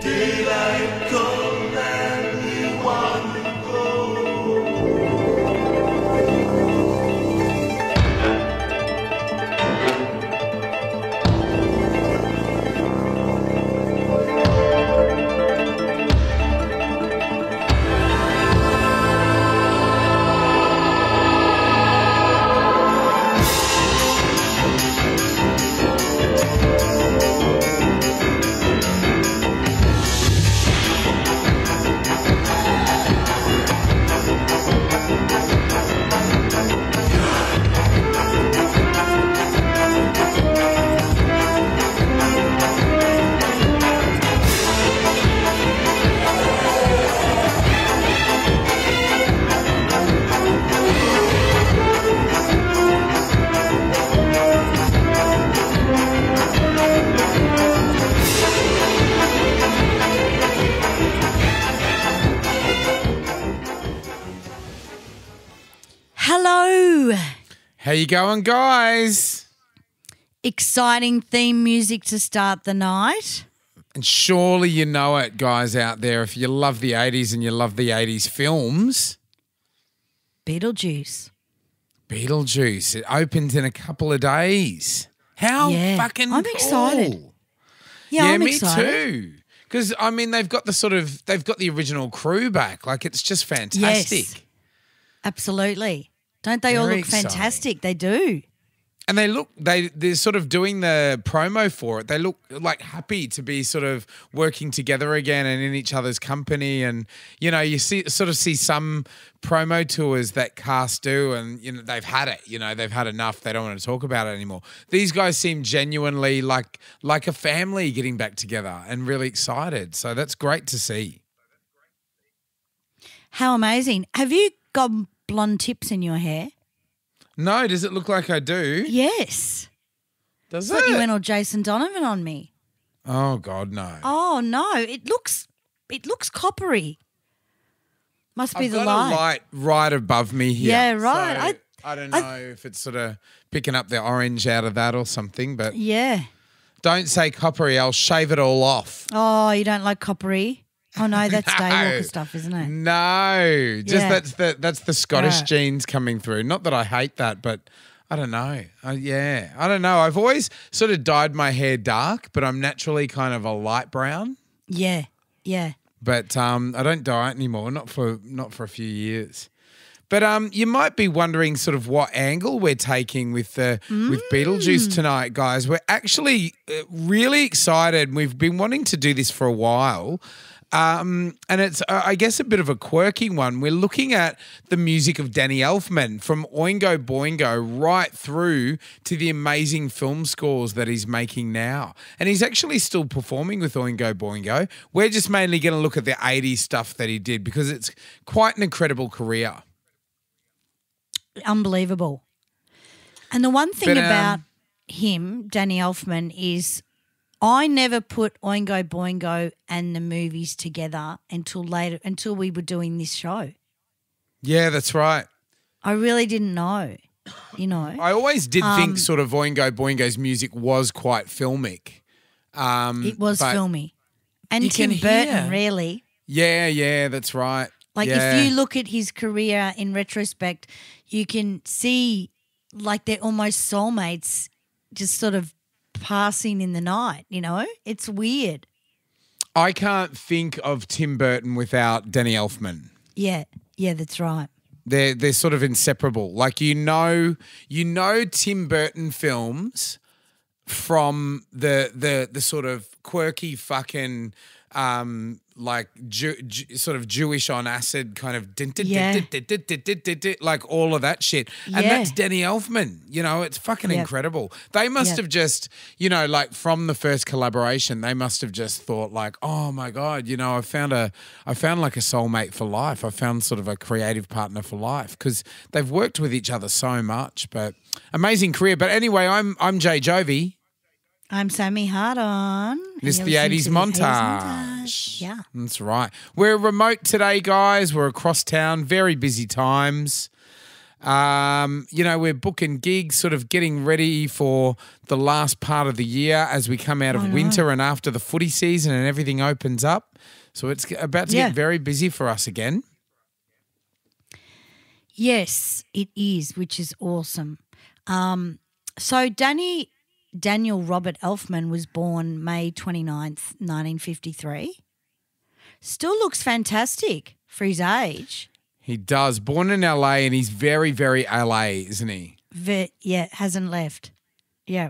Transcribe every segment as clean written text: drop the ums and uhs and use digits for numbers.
Daylight come and we want to go. Hello. How you going, guys? Exciting theme music to start the night. And surely you know it, guys out there, if you love the 80s and you love the 80s films. Beetlejuice. Beetlejuice. It opens in a couple of days. How Yeah. fucking I'm cool. excited. Yeah, I'm me excited. too. Because, I mean, they've got the original crew back. Like, it's just fantastic. Yes. Absolutely. Don't they all Very look exciting. fantastic? They do. And they're sort of doing the promo for it. They look like happy to be sort of working together again and in each other's company. And, you know, you see some promo tours that cast do and, you know, they've had it. You know, they've had enough. They don't want to talk about it anymore. These guys seem genuinely like a family getting back together and really excited. So that's great to see. How amazing. Have you got blonde tips in your hair? No, does it look like I do? Yes. Does I thought you it? went all Jason Donovan on me. Oh, God, no. Oh, no. It looks coppery. Must be I've the got light. a light right above me here. Yeah, right. So I don't know if it's sort of picking up the orange out of that or something, but Yeah. don't say coppery. I'll shave it all off. Oh, you don't like coppery? Oh, no, that's No. Daywalker stuff, isn't it? No, just Yeah. that's the Scottish Right. genes coming through. Not that I hate that, but I don't know. Yeah, I don't know. I've always sort of dyed my hair dark, but I'm naturally kind of a light brown. Yeah, yeah. But I don't dye it anymore. Not for a few years. But you might be wondering sort of what angle we're taking with Beetlejuice tonight, guys. We're actually really excited. We've been wanting to do this for a while. And it's, I guess, a bit of a quirky one. We're looking at the music of Danny Elfman from Oingo Boingo right through to the amazing film scores that he's making now. And he's actually still performing with Oingo Boingo. We're just mainly going to look at the 80s stuff that he did because it's quite an incredible career. Unbelievable. And the one thing But, about him, Danny Elfman, is I never put Oingo Boingo and the movies together until we were doing this show. Yeah, that's right. I really didn't know, you know. I always did think sort of Oingo Boingo's music was quite filmic. It was but filmy. And you Tim can Burton, hear. really. Yeah, that's right. Like Yeah. if you look at his career in retrospect, you can see like they're almost soulmates just sort of passing in the night, you know? It's weird. I can't think of Tim Burton without Danny Elfman. Yeah, that's right. They're sort of inseparable. Like you know Tim Burton films from the sort of quirky fucking like sort of Jewish on acid kind of like all of that shit. And Yeah. that's Danny Elfman. You know, it's fucking Yep. incredible. They must Yep. have just, you know, like from the first collaboration, they must have just thought like, oh my God, you know, I found like a soulmate for life. I found sort of a creative partner for life because they've worked with each other so much. But amazing career. But anyway, I'm Jay Jovi. I'm Sammy Hardon. This is and the you're 80s listening to the montage. Yeah. That's right. We're remote today, guys. We're across town. Very busy times. We're booking gigs, sort of getting ready for the last part of the year as we come out of winter and after the footy season and everything opens up. So it's about to get very busy for us again. Yes, it is, which is awesome. So Daniel Robert Elfman was born May 29th, 1953. Still looks fantastic for his age. He does. Born in LA, and he's very, very LA, isn't he? Hasn't left. Yeah.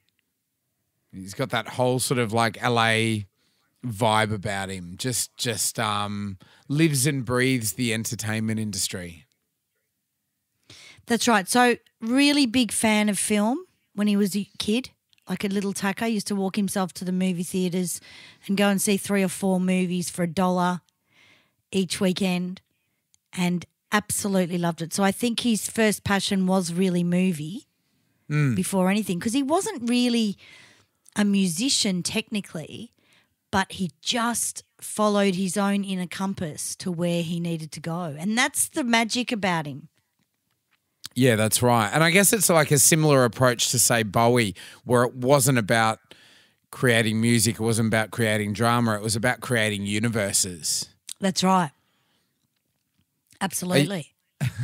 He's got that whole sort of like LA vibe about him. Just lives and breathes the entertainment industry. That's right. So really big fan of film when he was a kid, like a little tacker. Used to walk himself to the movie theatres and go and see 3 or 4 movies for $1 each weekend. And absolutely loved it. So I think his first passion was really movie before anything, because he wasn't really a musician technically, but he just followed his own inner compass to where he needed to go. And that's the magic about him. Yeah, that's right. And I guess it's like a similar approach to, say, Bowie, where it wasn't about creating music, it wasn't about creating drama, it was about creating universes. That's right. Absolutely.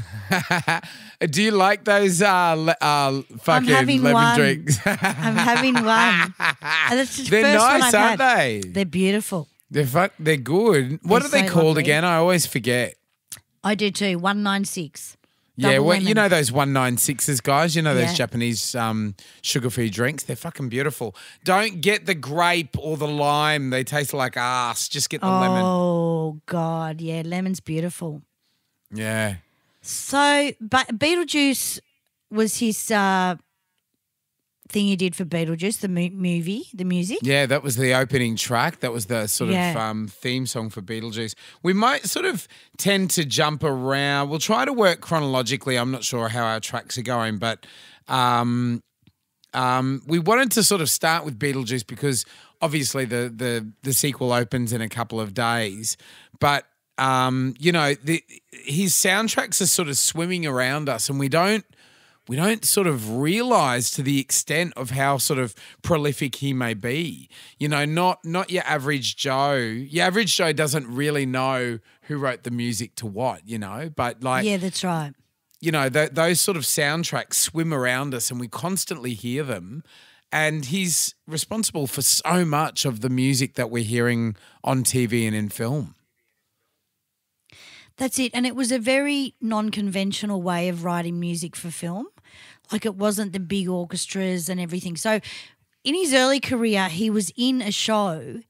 Do you like those fucking lemon drinks? I'm having one. That's the They're first one nice, I've aren't had. they? They're beautiful. They're good. What are they so called lovely. again? I always forget. I do too. 196. Yeah, Double lemon. you know those 196s, guys? You know those Yeah. Japanese sugar-free drinks? They're fucking beautiful. Don't get the grape or the lime. They taste like ass. Just get the lemon. Oh, God. Yeah, lemon's beautiful. Yeah. So, but Beetlejuice was his thing he did for Beetlejuice, the movie, the music. Yeah, that was the opening track. That was the sort Yeah. of theme song for Beetlejuice. We might sort of tend to jump around. We'll try to work chronologically. I'm not sure how our tracks are going, but we wanted to sort of start with Beetlejuice because obviously the sequel opens in a couple of days. But, his soundtracks are sort of swimming around us and we don't sort of realise to the extent of how sort of prolific he may be. You know, not your average Joe. Your average Joe doesn't really know who wrote the music to what, but like, Yeah, that's right. Those sort of soundtracks swim around us and we constantly hear them. And he's responsible for so much of the music that we're hearing on TV and in film. That's it. And it was a very non-conventional way of writing music for film. Like it wasn't the big orchestras and everything. So in his early career, he was in a show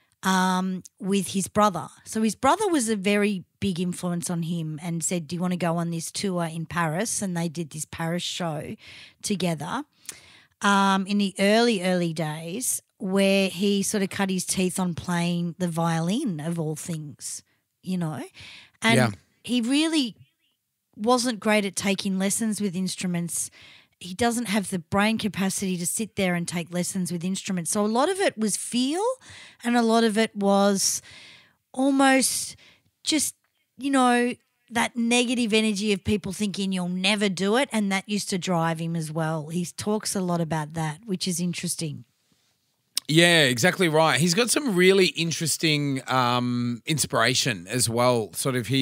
with his brother. So his brother was a very big influence on him and said, do you want to go on this tour in Paris? And they did this Paris show together in the early days where he sort of cut his teeth on playing the violin of all things, And he really wasn't great at taking lessons with instruments. He doesn't have the brain capacity to sit there and take lessons with instruments. So a lot of it was feel and a lot of it was almost just, that negative energy of people thinking you'll never do it, and that used to drive him as well. He talks a lot about that, which is interesting. Yeah, exactly right. He's got some really interesting inspiration as well. Sort of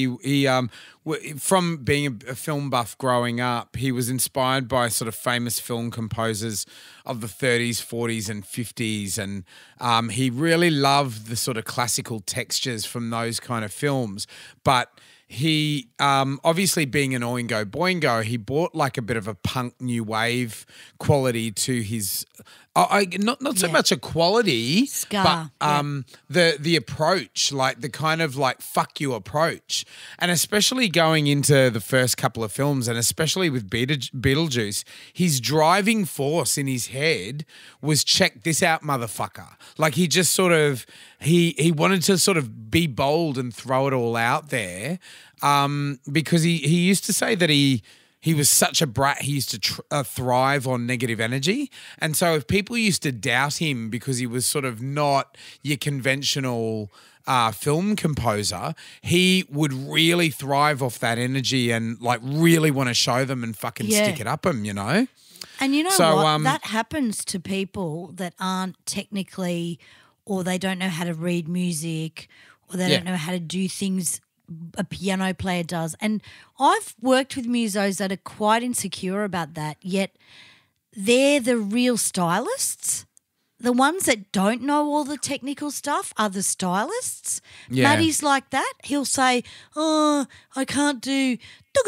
from being a film buff growing up, he was inspired by sort of famous film composers of the 30s, 40s and 50s. And he really loved the sort of classical textures from those kind of films. But he, obviously being an Oingo Boingo, he brought like a bit of a punk new wave quality to his... not so much a quality, Scar, but the approach, like the kind of like fuck you approach. And especially going into the first couple of films and especially with Beetlejuice, his driving force in his head was check this out, motherfucker. Like he just sort of, he wanted to sort of be bold and throw it all out there because he used to say that he he was such a brat. He used to thrive on negative energy. And so if people used to doubt him because he was sort of not your conventional film composer, he would really thrive off that energy and like really want to show them and fucking stick it up them, you know? And you know So, what? That happens to people that aren't technically, or they don't know how to read music, or they don't know how to do things a piano player does. And I've worked with musos that are quite insecure about that, yet they're the real stylists. The ones that don't know all the technical stuff are the stylists. Yeah. Maddie's like that. He'll say, oh, I can't do.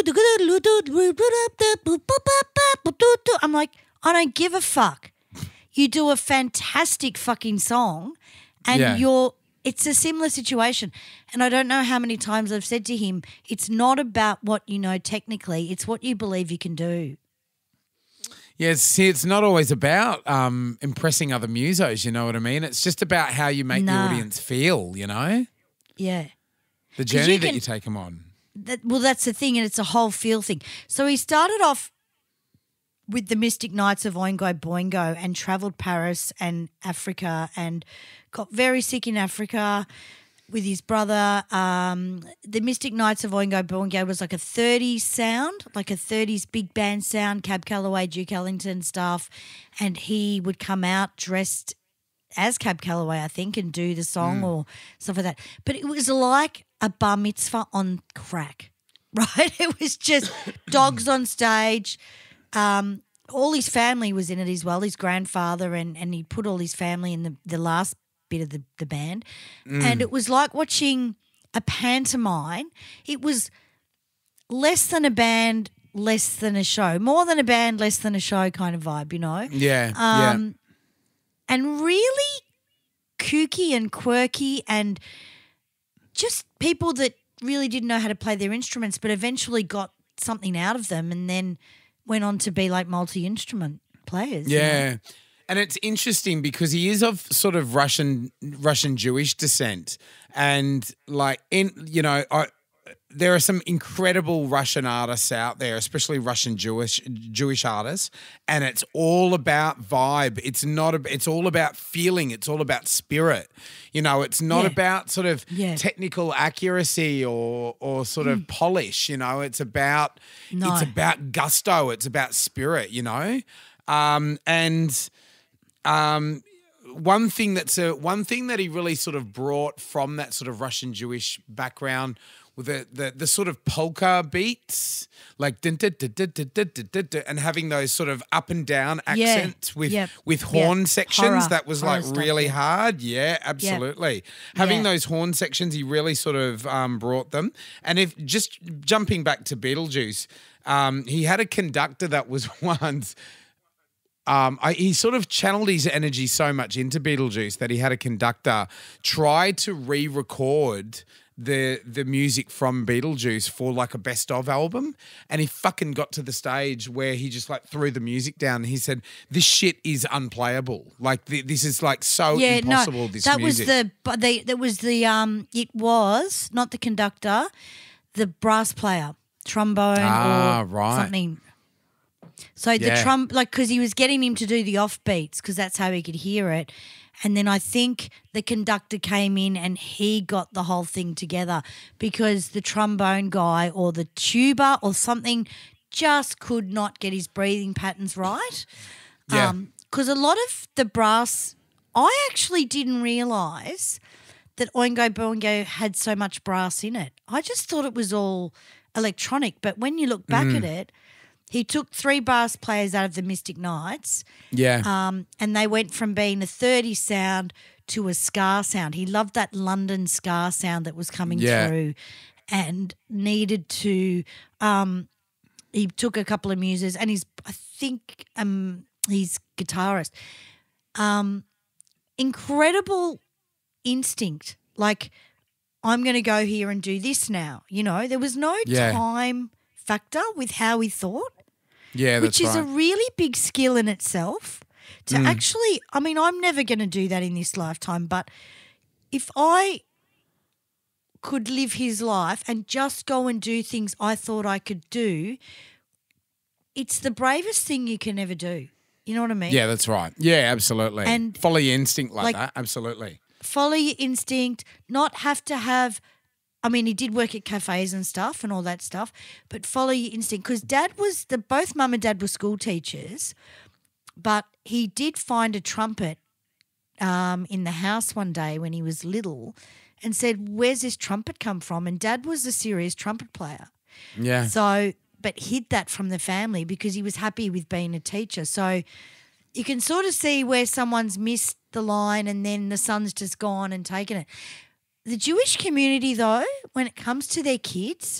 I'm like, I don't give a fuck. You do a fantastic fucking song and it's a similar situation. And I don't know how many times I've said to him, it's not about what you know technically, it's what you believe you can do. Yeah, see, it's not always about impressing other musos, you know what I mean? It's just about how you make the audience feel, you know? Yeah. The journey that you take them on. That's the thing, and it's a whole feel thing. So he started off with the Mystic Knights of Oingo Boingo and travelled Paris and Africa and got very sick in Africa with his brother. The Mystic Knights of Oingo Boingo was like a 30s sound, like a 30s big band sound, Cab Calloway, Duke Ellington stuff, and he would come out dressed as Cab Calloway, I think, and do the song or stuff like that. But it was like a bar mitzvah on crack, right? It was just dogs on stage. All his family was in it as well, his grandfather, and he put all his family in the last bit of the band. And it was like watching a pantomime. It was less than a band, less than a show. More than a band, less than a show kind of vibe, you know? Yeah, And really kooky and quirky and just people that really didn't know how to play their instruments but eventually got something out of them and then went on to be like multi-instrument players. Yeah. You know? And it's interesting because he is of sort of Russian Jewish descent, and like there are some incredible Russian artists out there, especially Russian Jewish artists, and it's all about vibe. It's all about feeling. It's all about spirit. You know, it's not about sort of technical accuracy or sort of polish. You know, it's about gusto. It's about spirit. You know, one thing that he really sort of brought from that sort of Russian Jewish background with the sort of polka beats, like and having those sort of up and down accents with horn sections. Horror. That was like really hard. Yeah, absolutely. Having those horn sections, he really sort of brought them. And if just jumping back to Beetlejuice, he had a conductor that was once. He sort of channeled his energy so much into Beetlejuice that he had a conductor try to re-record the music from Beetlejuice for like a best of album, and he fucking got to the stage where he just like threw the music down and he said, this shit is unplayable, like this is like so impossible. No, this that music it was not the conductor, the brass player, trombone or something. So the because he was getting him to do the offbeats because that's how he could hear it. And then I think the conductor came in and he got the whole thing together because the trombone guy or the tuba or something just could not get his breathing patterns right. Yeah. Because a lot of the brass, I actually didn't realise that Oingo Boingo had so much brass in it. I just thought it was all electronic. But when you look back at it, he took 3 brass players out of the Mystic Knights. Yeah. And they went from being a 30 sound to a ska sound. He loved that London ska sound that was coming through and needed to he took a couple of muses and he's guitarist. Incredible instinct. Like, I'm going to go here and do this now. You know, there was no time factor with how he thought. Yeah, that's which is a really big skill in itself to actually, I mean, I'm never going to do that in this lifetime, but if I could live his life and just go and do things I thought I could do it's the bravest thing you can ever do. You know what I mean? Yeah, that's right. Yeah, absolutely. And follow your instinct like like- that. Absolutely. Follow your instinct, not have to have. I mean, he did work at cafes and stuff and all that stuff, but follow your instinct because both mum and dad were school teachers, but he did find a trumpet in the house one day when he was little and said, "Where's this trumpet come from?" And dad was a serious trumpet player. Yeah. So, but hid that from the family because he was happy with being a teacher. So you can sort of see where someone's missed the line and then the son's just gone and taken it. The Jewish community, though, when it comes to their kids,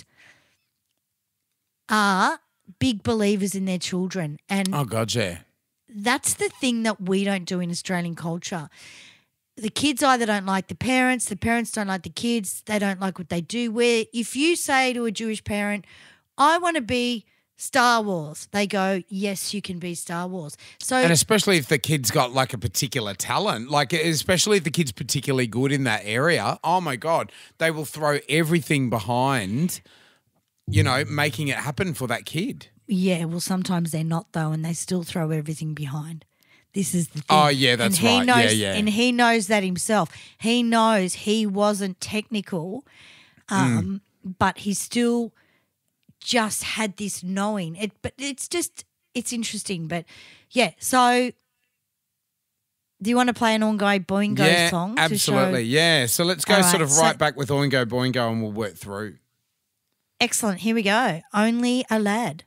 are big believers in their children. And Oh, God, yeah. that's the thing that we don't do in Australian culture. The kids either don't like the parents don't like the kids, they don't like what they do. Where if you say to a Jewish parent, I want to be Star Wars, they go, yes, you can be Star Wars. So And especially if the kid's got like a particular talent, like especially if the kid's particularly good in that area, oh my God, they will throw everything behind, making it happen for that kid. yeah, well, sometimes they're not though, and they still throw everything behind. This is the thing. Oh, yeah, that's and he right. Knows, Yeah. And he knows that himself. He knows he wasn't technical, but he still just had this knowing. But it's interesting. But yeah, so do you want to play an Oingo Boingo song? to absolutely. show- Yeah. So let's go All right, sort of so- right back with Oingo Boingo and we'll work through. Excellent. Here we go. Only a Lad.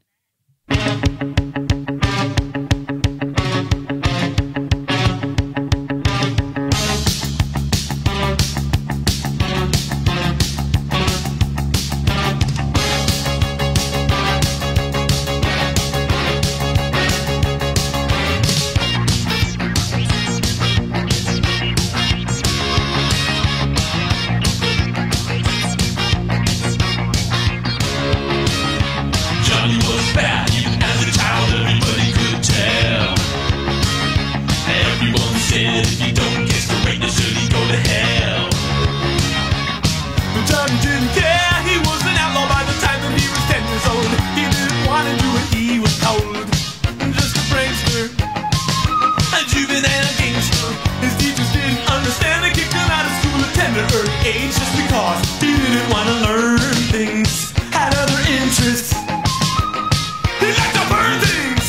Johnny was bad, even as a child, everybody could tell. Everyone said if you don't get straight, then should he go to hell? But Johnny didn't care, he was an outlaw by the time that he was 10 years old. He didn't want to do what he was told. Just a prankster, a juvenile gangster. His teachers didn't understand, they kicked him out of school at tender early age just because he didn't want to learn things, had other interests. He liked to burn things.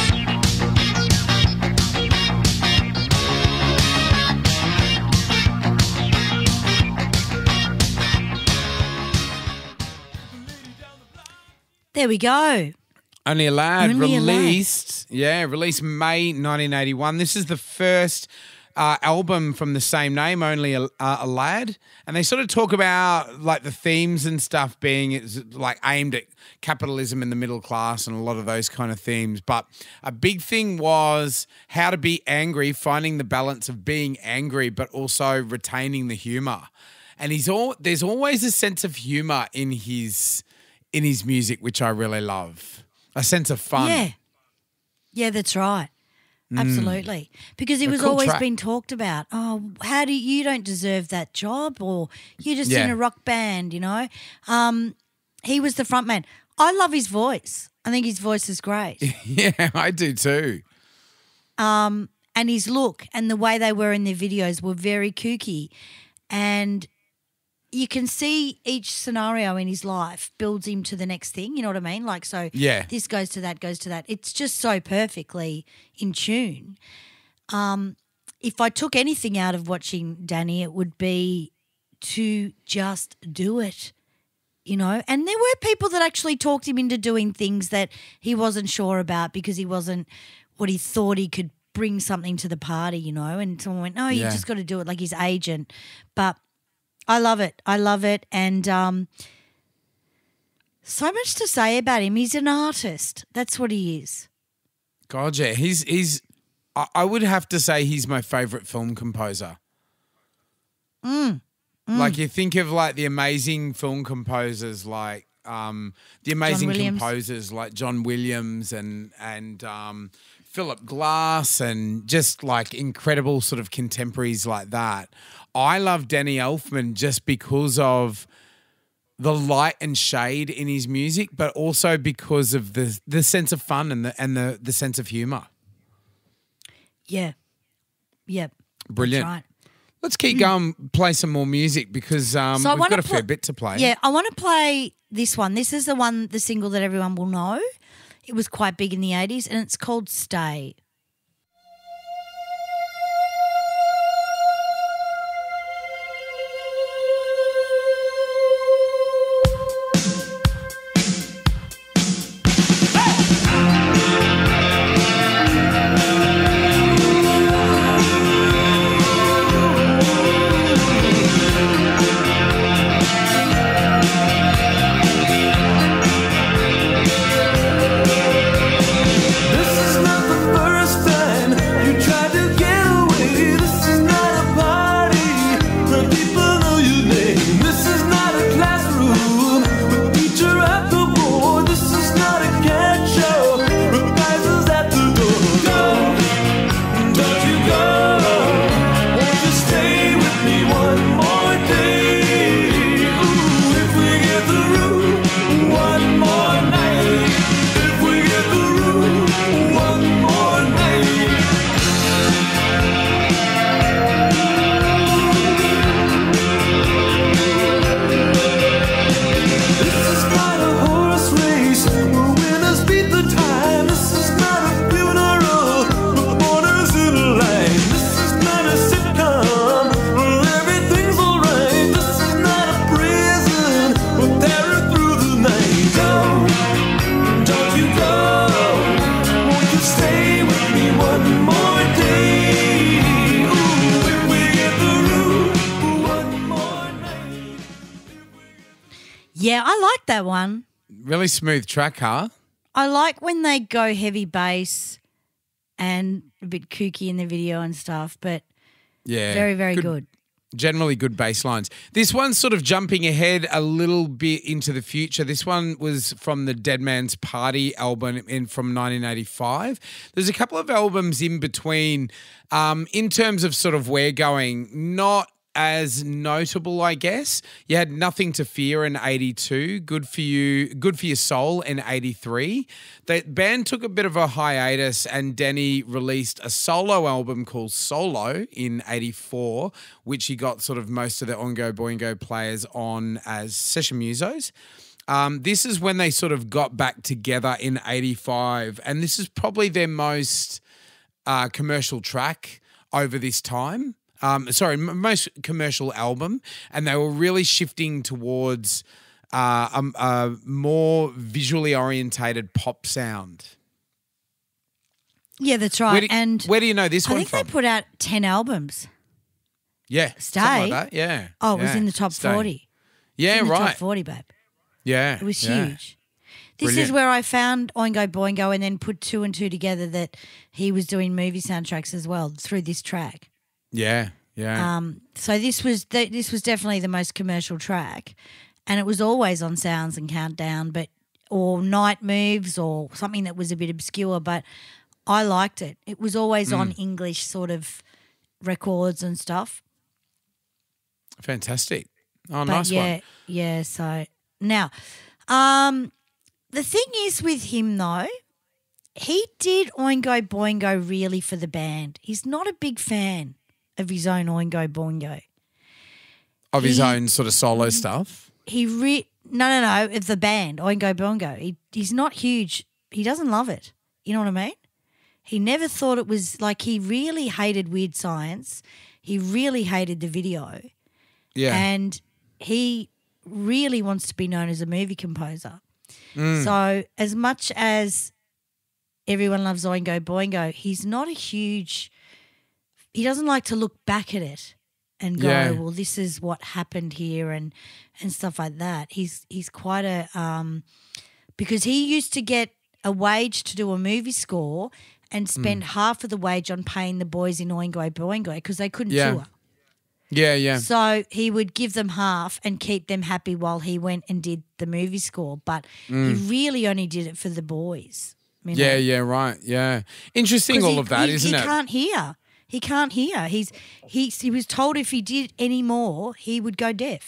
There we go. Only a Lad Only a Lad. released May 1981. This is the first album from the same name, Only a Lad. And they sort of talk about like the themes and stuff being it's like aimed at capitalism in the middle class and a lot of those kind of themes. But a big thing was how to be angry, finding the balance of being angry, but also retaining the humor. And there's always a sense of humor in his music, which I really love. A sense of fun. Yeah. Yeah, that's right. Absolutely. Because it was cool always track. been talked about. Oh, you don't deserve that job, or you're just in Yeah. a rock band, He was the front man. I love his voice. I think his voice is great. Yeah, I do too. And his look and the way they were in their videos were very kooky. And you can see each scenario in his life builds him to the next thing. You know what I mean? Like, so Yeah. this goes to that, goes to that. It's just so perfectly in tune. If I took anything out of watching Danny, it would be to just do it, And there were people that actually talked him into doing things that he wasn't sure about because he wasn't what he thought he could bring something to the party, And someone went, no, you Yeah. just got to do it, like his agent. But I love it. And so much to say about him. He's an artist. That's what he is. God, yeah. I would have to say he's my favourite film composer. Like you think of like the amazing film composers like the amazing Williams. composers like John Williams and Philip Glass and just like incredible sort of contemporaries like that. I love Danny Elfman just because of the light and shade in his music, but also because of the sense of fun and the sense of humour. Yeah. Yep. Brilliant. That's right. Let's keep going, play some more music because So I we've wanna got a fair bit to play. Yeah, I want to play this one. This is the single that everyone will know. It was quite big in the 80s and it's called Stay. Yeah, I like that one. Really smooth track, huh? I like when they go heavy bass and a bit kooky in the video and stuff, but Yeah. very, very good. Generally good bass lines. This one's sort of jumping ahead a little bit into the future. This one was from the Dead Man's Party album from 1985. There's a couple of albums in between in terms of sort of where going, not as notable, I guess. You had Nothing to Fear in 82, Good for Your Soul in 83. The band took a bit of a hiatus and Denny released a solo album called Solo in 84, which he got sort of most of the Oingo Boingo players on as session musos. This is when they sort of got back together in 85, and this is probably their most commercial track over this time. Most commercial album, and they were really shifting towards a more visually orientated pop sound. Yeah, that's right. Where do you know this I one think from? they put out 10 albums. Yeah, Stay. something like that. Yeah. Oh, it was Yeah. in the top Stay. 40. Yeah, In the right. top 40, babe. Yeah, It was yeah. huge. This Brilliant. is where I found Oingo Boingo and then put two and two together that he was doing movie soundtracks as well through this track. Yeah, yeah. So this was definitely the most commercial track, and it was always on Sounds and Countdown, or Night Moves or something that was a bit obscure. But I liked it. It was always on English sort of records and stuff. Fantastic. Oh, But nice one. Yeah. So now, the thing is with him though, he did Oingo Boingo really for the band. He's not a big fan of his own Oingo Boingo. Of his own sort of solo stuff. No, of the band Oingo Boingo. He's not huge. He doesn't love it. You know what I mean? He never thought it was like, he really hated Weird Science. He really hated the video. Yeah. And he really wants to be known as a movie composer. So as much as everyone loves Oingo Boingo, he's not he doesn't like to look back at it and go, Yeah. well, this is what happened here and stuff like that. He's quite because he used to get a wage to do a movie score and spend half of the wage on paying the boys in Oingo Boingo because they couldn't Yeah. tour. Yeah, yeah. So he would give them half and keep them happy while he went and did the movie score. But he really only did it for the boys. You know? Yeah, right. Yeah. Interesting 'Cause all of that, isn't he it? Can't hear. He can't hear. He was told if he did any more, he would go deaf.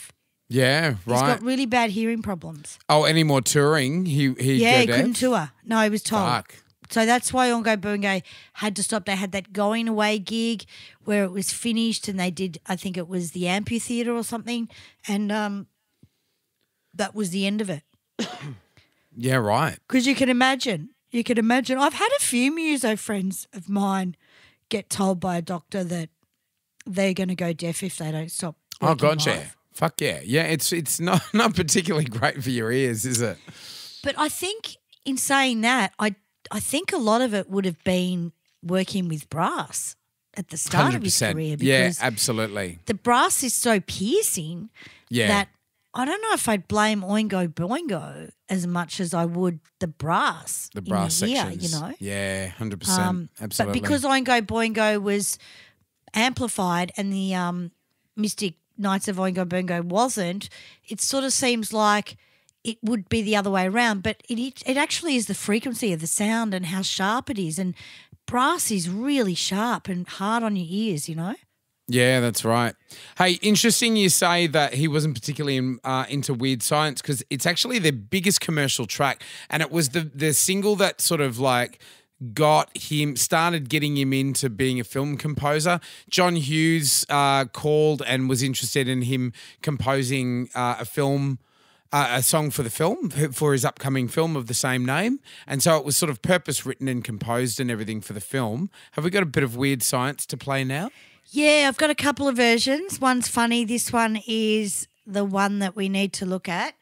Yeah, He's right. got really bad hearing problems. Oh, any more touring? He Yeah, he couldn't tour. No, he was told. Fuck. So that's why Oingo Boingo had to stop. They had that going away gig where it was finished and they did, I think it was the amphitheatre or something, and that was the end of it. Yeah, right. Because you can imagine. I've had a few muso friends of mine get told by a doctor that they're going to go deaf if they don't stop. Oh, working gotcha. live. Fuck yeah. Yeah, it's not particularly great for your ears, is it? But I think in saying that, I think a lot of it would have been working with brass at the start of his 100%. career Yeah, because absolutely. the brass is so piercing Yeah. that I don't know if I'd blame Oingo Boingo as much as I would the brass. The brass in the ear, sections. you know. Yeah, 100%. But Absolutely. because Oingo Boingo was amplified and the Mystic Knights of Oingo Boingo wasn't, it sort of seems like it would be the other way around. But it actually is the frequency of the sound and how sharp it is. And brass is really sharp and hard on your ears, you know. Yeah, that's right. Hey, interesting you say that he wasn't particularly into Weird Science because it's actually their biggest commercial track, and it was the single that sort of like started getting him into being a film composer. John Hughes called and was interested in him composing a song for the film, for his upcoming film of the same name. And so it was sort of purpose written and composed and everything for the film. Have we got a bit of Weird Science to play now? Yeah, I've got a couple of versions. One's funny. This one is the one that we need to look at.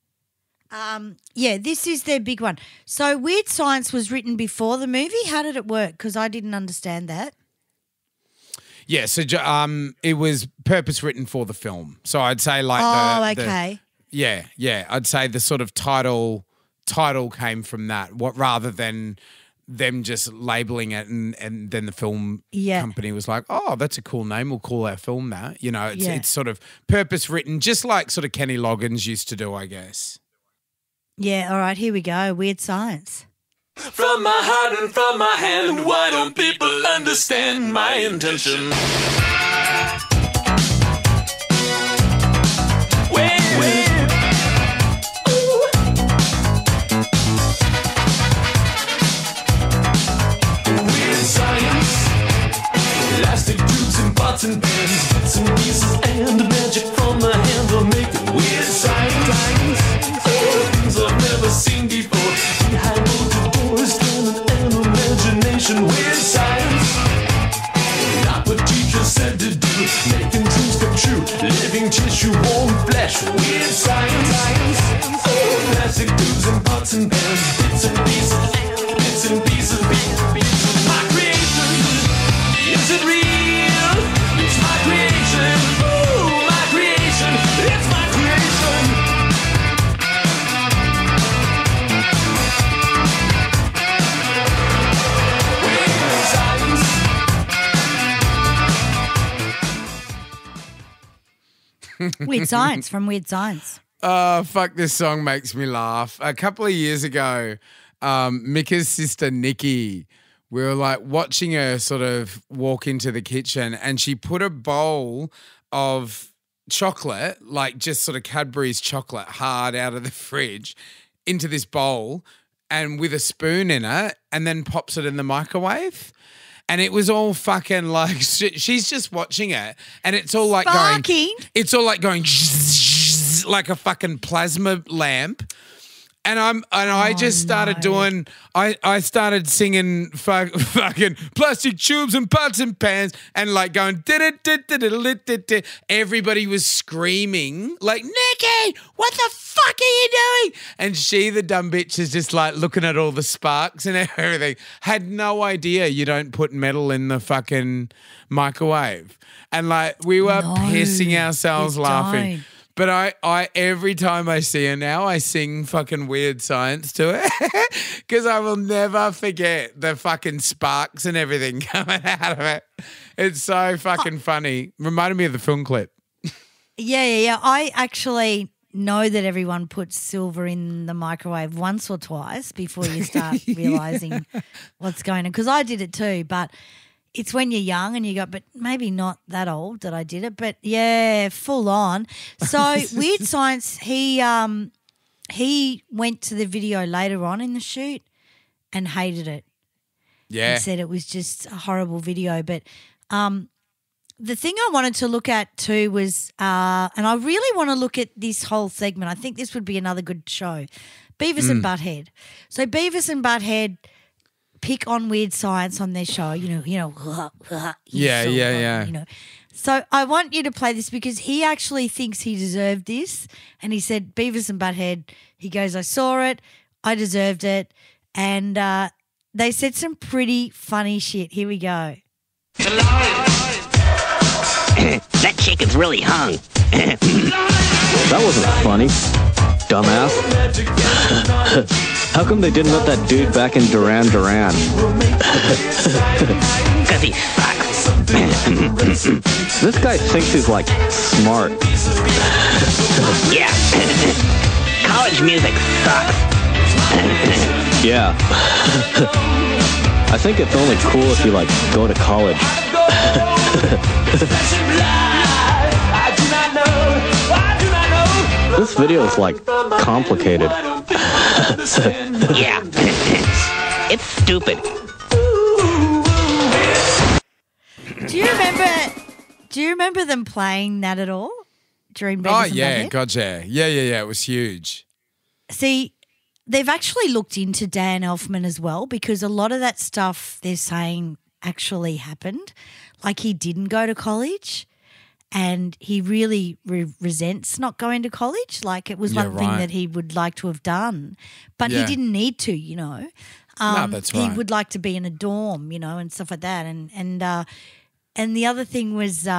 Yeah, this is their big one. So Weird Science was written before the movie. How did it work? Because I didn't understand that. Yeah, so it was purpose written for the film. So I'd say like okay. Yeah, I'd say the sort of title came from that. Rather than them just labeling it and then the film company was like, oh, that's a cool name. We'll call our film that. You know, it's sort of purpose written, just like sort of Kenny Loggins used to do, I guess. Yeah, all right, here we go. Weird Science. From my heart and from my hand, why don't people understand my intention? Weird science, elastic tubes and pots and pans, bits and pieces and magic from the hand will make it weird science. Things I've never seen before, behind closed doors, talent and imagination. Weird science, not what teachers said to do, making dreams come true, living tissue, warm flesh. Weird science, plastic tubes and pots and pans, bits and pieces. My creation, is it real? It's my creation. Ooh, my creation, it's my creation. Weird science. Weird Science from Weird Science. Oh, fuck, this song makes me laugh. A couple of years ago, Mika's sister Nikki, we were like watching her sort of walk into the kitchen and she put a bowl of chocolate, like just sort of Cadbury's chocolate hard out of the fridge into this bowl and with a spoon in it and then pops it in the microwave. And it was all fucking like, she's just watching it and it's all like Sparking. going like a fucking plasma lamp. And I just started doing, I started singing fucking plastic tubes and pots and pans and like going, everybody was screaming like, Nikki, what the fuck are you doing? And she, the dumb bitch, is just like looking at all the sparks and everything. Had no idea you don't put metal in the fucking microwave. And like we were pissing ourselves you laughing. don't. But I every time I see her now, I sing fucking Weird Science to her because I will never forget the fucking sparks and everything coming out of it. It's so fucking funny. Reminded me of the film clip. Yeah. I actually know that everyone puts silver in the microwave once or twice before you start realising what's going on. Because I did it too. But it's when you're young and you go, but maybe not that old that I did it. But yeah, full on. So Weird Science, he went to the video later on in the shoot and hated it. Yeah. And said it was just a horrible video. But the thing I wanted to look at too was, and I really want to look at this whole segment. I think this would be another good show. Beavis and Butthead. So Beavis and Butthead pick on Weird Science on their show. Yeah. So I want you to play this because he actually thinks he deserved this. And he said, Beavis and Butthead, he goes, I saw it, I deserved it. And they said some pretty funny shit. Here we go. That chicken's really hung. That wasn't funny, dumbass. How come they didn't let that dude back in Duran Duran? Because he sucks. This guy thinks he's, like, smart. Yeah. College music sucks. Yeah. I think it's only cool if you, like, go to college. This video is, like, complicated. Yeah. It's stupid. Do you remember them playing that at all during Beavis Oh, and yeah. Butthead? Gotcha. Yeah. It was huge. See, they've actually looked into Dan Elfman as well because a lot of that stuff they're saying actually happened. Like he didn't go to college and he really resents not going to college. Like it was one thing that he would like to have done, but he didn't need to, No, that's right. He would like to be in a dorm, and stuff like that. And the other thing was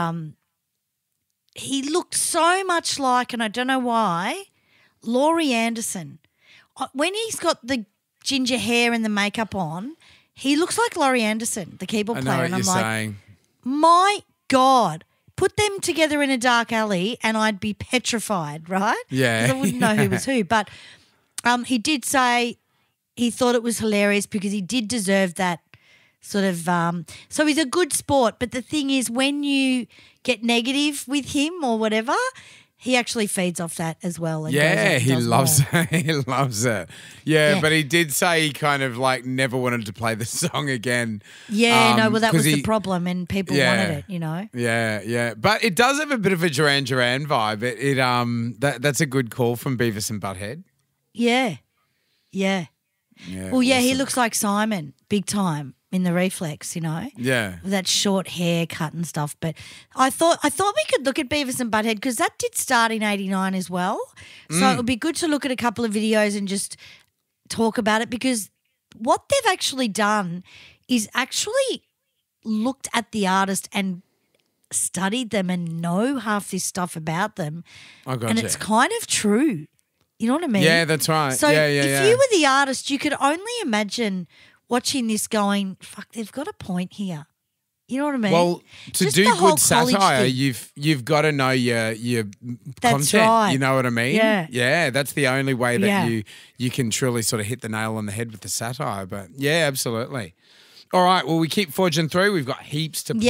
he looked so much like, and I don't know why, Laurie Anderson. When he's got the ginger hair and the makeup on, he looks like Laurie Anderson, the keyboard I know player. what And I'm you're like, saying. my God, put them together in a dark alley and I'd be petrified, right? Yeah. 'Cause I wouldn't know who was who. But he did say he thought it was hilarious because he did deserve that sort of so he's a good sport. But the thing is, when you get negative with him or whatever, he actually feeds off that as well. And goes out and He does loves more. it. He loves it. Yeah, Yeah. but he did say he kind of like never wanted to play the song again. Yeah, no, well, that 'cause was the problem, and people wanted it, Yeah. But it does have a bit of a Duran Duran vibe. That's a good call from Beavis and Butthead. Yeah. Yeah. Well, yeah, he awesome. looks like Simon, big time in the Reflex, Yeah. with that short haircut and stuff. But I thought we could look at Beavis and Butthead because that did start in '89 as well. So it would be good to look at a couple of videos and just talk about it because what they've actually done is actually looked at the artist and studied them and know half this stuff about them. I got And you. it's kind of true. You know what I mean? Yeah, that's right. So yeah. if you were the artist, you could only imagine watching this going, fuck, they've got a point here. You know what I mean? Well, to Just do the whole good college satire, thing. you've got to know your That's content. right. You know what I mean? Yeah. That's the only way that Yeah. you can truly sort of hit the nail on the head with the satire. But yeah, absolutely. All right. Well, we keep forging through. We've got heaps to play.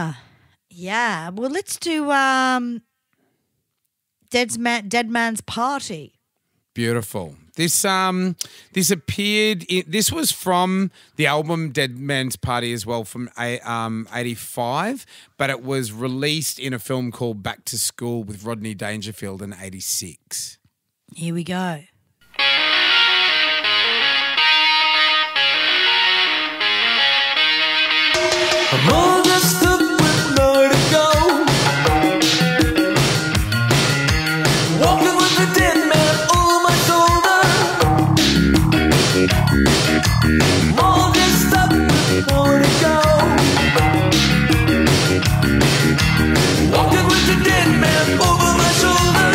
Yeah. Well, let's do Dead Man's Party. Beautiful. This appeared. This was from the album Dead Man's Party as well from 85, but it was released in a film called Back to School with Rodney Dangerfield in 86. Here we go. I'm all dressed up with nowhere to go. Walking with the dead man over my shoulder. I'm all dressed up with nowhere to go. Walking with the dead man over my shoulder.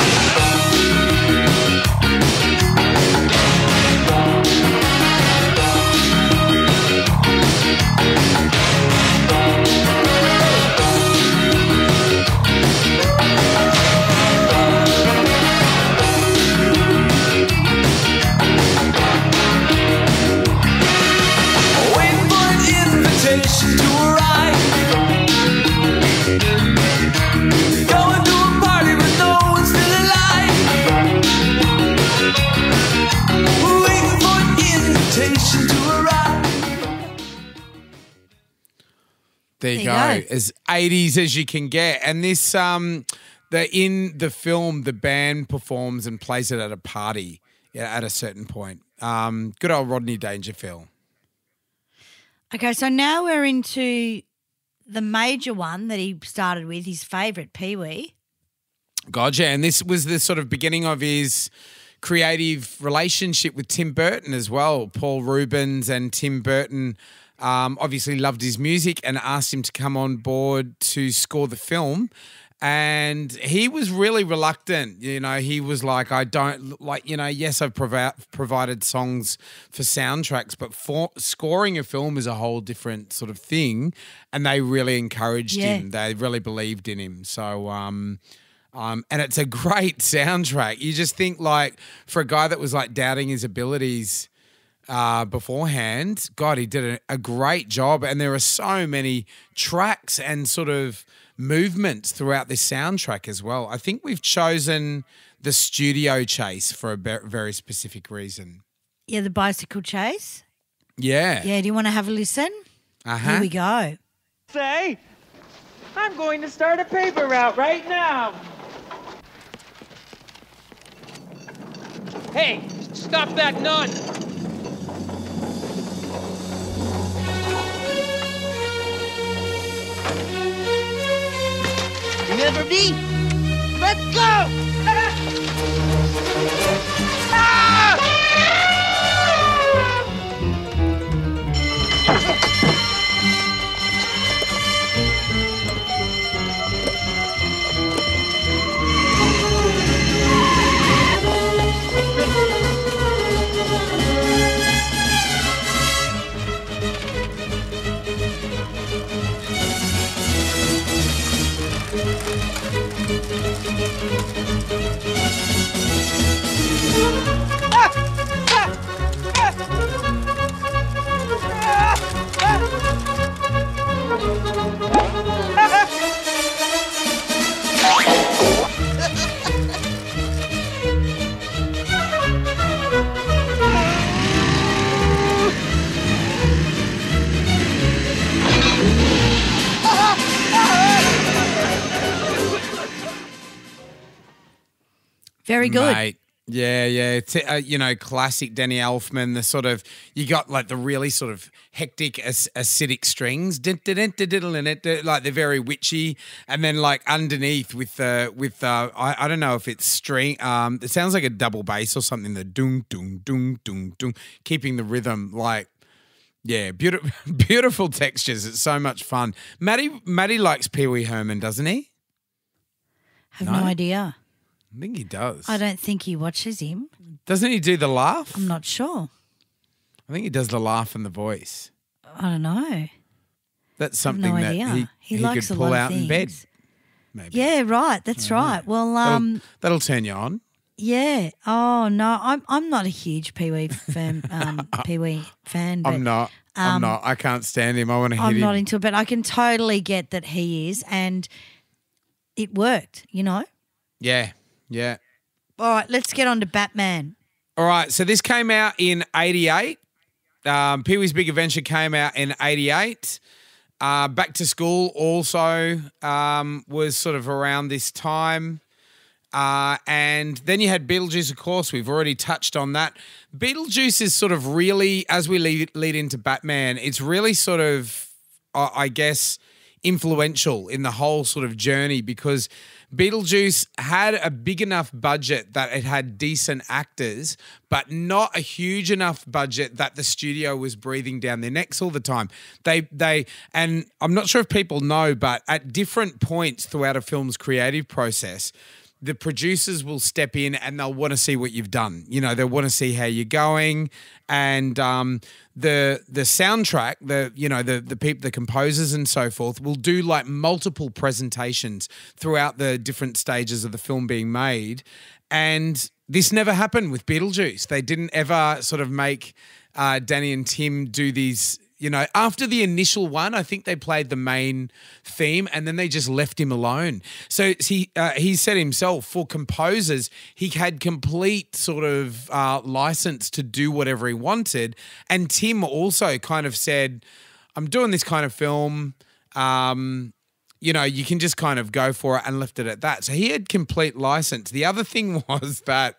There you There go. you go. As 80s as you can get. And this, in the film, the band performs and plays it at a party at a certain point. Good old Rodney Dangerfield. Okay, so now we're into the major one that he started with, his favourite, Pee-wee. Gotcha. And this was the sort of beginning of his creative relationship with Tim Burton as well. Paul Rubens and Tim Burton obviously loved his music and asked him to come on board to score the film. And he was really reluctant. You know, he was like, I don't like, you know, yes, I've provided songs for soundtracks, but for scoring a film is a whole different sort of thing. And they really encouraged him. They really believed in him. So, and it's a great soundtrack. You just think, like, for a guy that was like doubting his abilities beforehand, God, he did a great job. And there are so many tracks and sort of movements throughout this soundtrack as well. I think we've chosen the studio chase for a very specific reason. Yeah, the bicycle chase. Yeah. Yeah, do you want to have a listen? Uh-huh. Here we go. Say, I'm going to start a paper route right now. Hey, stop that nut! Remember me? Let's go! Very good. Mate. Yeah. It's, you know, classic Danny Elfman, the sort of, you got like the really sort of hectic acidic strings, like they're very witchy. And then like underneath with I don't know if it's string, it sounds like a double bass or something, the doom, doom, doom, doom, doom, keeping the rhythm like, yeah, beautiful textures. It's so much fun. Matty likes Pee Wee Herman, doesn't he? Have no idea. I think he does. I don't think he watches him. Doesn't he do the laugh? I'm not sure. I think he does the laugh and the voice. I don't know. That's I have something no that idea. he likes could a pull lot out of in bed. things. Maybe. Yeah, right. That's right. Well, That'll turn you on. yeah. Oh no, I'm not a huge Pee-wee fan. Pee-wee fan. But I'm not. I can't stand him. I want to hit I'm him. not into it, but I can totally get that he is, and it worked. You know. Yeah. All right, let's get on to Batman. All right. So this came out in '88. Pee Wee's Big Adventure came out in '88. Back to School also was sort of around this time. And then you had Beetlejuice, of course. We've already touched on that. Beetlejuice is sort of really, as we lead into Batman, it's really sort of, I guess, influential in the whole sort of journey because Beetlejuice had a big enough budget that it had decent actors, but not a huge enough budget that the studio was breathing down their necks all the time. And I'm not sure if people know, but at different points throughout a film's creative process, the producers will step in and they'll want to see what you've done. You know, they'll want to see how you're going. And the soundtrack, the people, the composers and so forth will do like multiple presentations throughout the different stages of the film being made. And this never happened with Beetlejuice. They didn't ever sort of make Danny and Tim do these. You know, after the initial one, I think they played the main theme and then they just left him alone. So he said himself, for composers, he had complete sort of license to do whatever he wanted. And Tim also kind of said, I'm doing this kind of film. you know, you can just kind of go for it and lift it at that. So he had complete license. The other thing was that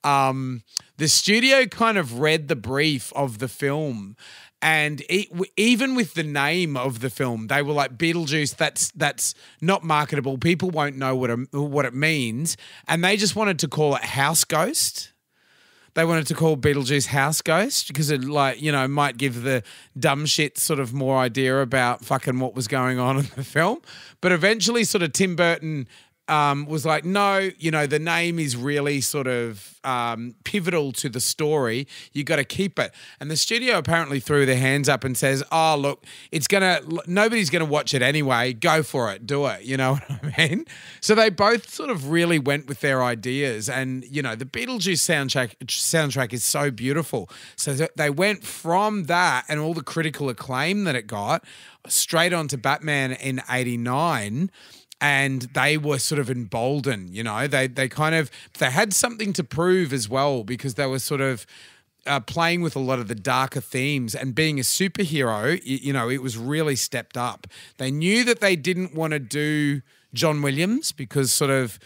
the studio kind of read the brief of the film, and even with the name of the film, they were like, Beetlejuice, that's not marketable. People won't know what it means. And they just wanted to call it House Ghost. They wanted to call Beetlejuice House Ghost because it, like, you know, might give the dumb shit sort of more idea about fucking what was going on in the film. But eventually sort of Tim Burton was like, no, you know, the name is really sort of pivotal to the story. You got to keep it. And the studio apparently threw their hands up and says, oh, look, nobody's going to watch it anyway. Go for it. Do it. You know what I mean? So they both sort of really went with their ideas. And, you know, the Beetlejuice soundtrack is so beautiful. So they went from that and all the critical acclaim that it got straight on to Batman in 89. And they were sort of emboldened, you know. They had something to prove as well because they were sort of playing with a lot of the darker themes and being a superhero, you know, it was really stepped up. They knew that they didn't want to do John Williams because sort of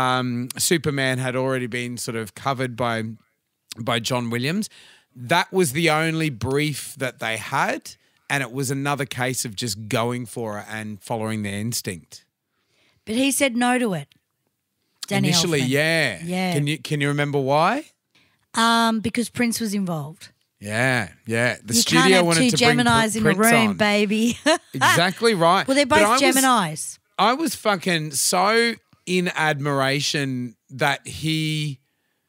Superman had already been sort of covered by John Williams. That was the only brief that they had, and it was another case of just going for it and following their instinct. But he said no to it. Danny Initially, Elfman. yeah. Can you remember why? Because Prince was involved. Yeah. The You studio can't have wanted two to bring Geminis in a Prince room, on. baby. Exactly right. Well, they're But both Geminis. I was fucking so in admiration that he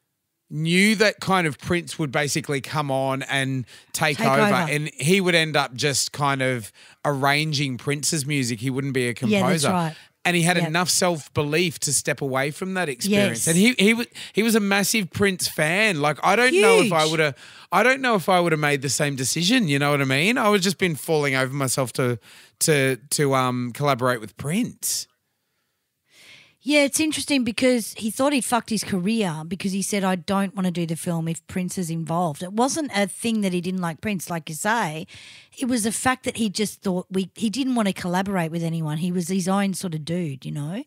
knew that kind of Prince would basically come on and take over, and he would end up just kind of arranging Prince's music. He wouldn't be a composer. Yeah, that's right. And he had enough self-belief to step away from that experience. Yes. And he was a massive Prince fan. Like, I don't know if I would have made the same decision, you know what I mean? I would just been falling over myself to collaborate with Prince. Yeah, it's interesting because he thought he'd fucked his career because he said, I don't want to do the film if Prince is involved. It wasn't a thing that he didn't like Prince, like you say. It was a fact that he just thought he didn't want to collaborate with anyone. He was his own sort of dude, you know.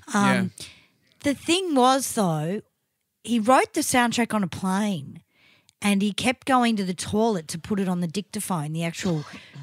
The thing was, though, he wrote the soundtrack on a plane and he kept going to the toilet to put it on the dictaphone, the actual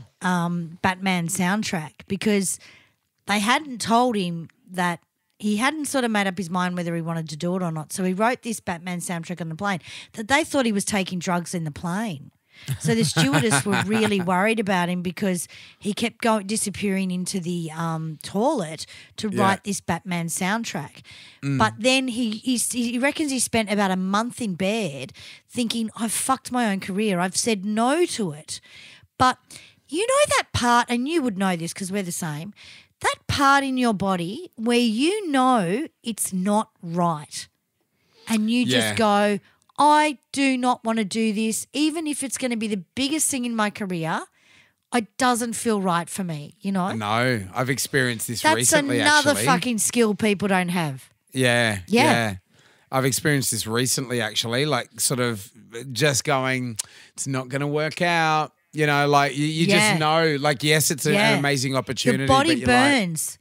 Batman soundtrack, because they hadn't told him that he hadn't sort of made up his mind whether he wanted to do it or not. So he wrote this Batman soundtrack on the plane that they thought he was taking drugs in the plane. So the stewardess were really worried about him because he kept disappearing into the toilet to write this Batman soundtrack. But then he reckons he spent about a month in bed thinking, I've fucked my own career. I've said no to it. But you know that part, and you would know this because we're the same, that part in your body where you know it's not right and you just go, I do not want to do this, even if it's going to be the biggest thing in my career. It doesn't feel right for me, you know? No, I've experienced this That's recently, another actually. fucking skill people don't have. Yeah. I've experienced this recently, actually, like sort of just going, it's not going to work out. You know, like you just know, like, yes, it's an amazing opportunity. Your body but you're burns.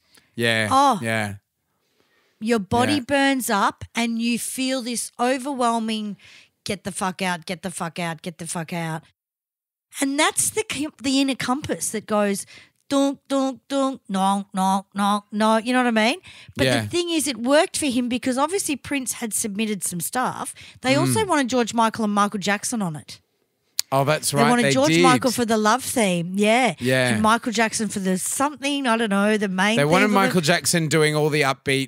Like, Your body burns up and you feel this overwhelming, get the fuck out, get the fuck out, get the fuck out. And that's the inner compass that goes, dunk, dunk, dunk, knock, knock, knock, no. You know what I mean? But the thing is, it worked for him because obviously Prince had submitted some stuff. They also wanted George Michael and Michael Jackson on it. Oh, that's right. They wanted George did. Michael for the love theme, Yeah. and Michael Jackson for the something, I don't know, the main. They wanted theme Michael Jackson doing all the upbeat